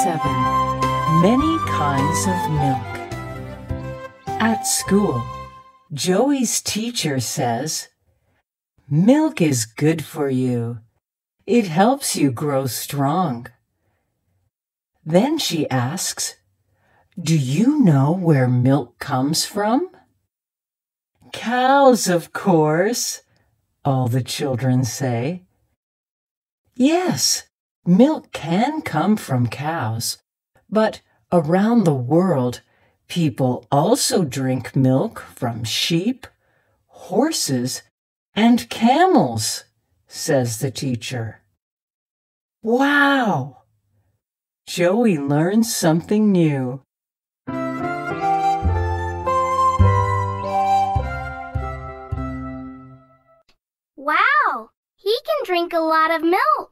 7. Many kinds of milk. At school, Joey's teacher says, "Milk is good for you. It helps you grow strong." Then she asks, "Do you know where milk comes from?" "Cows, of course," all the children say. Yes, milk can come from cows, but around the world, people also drink milk from sheep, horses, and camels, says the teacher. Wow! Joey learned something new. Wow! He can drink a lot of milk.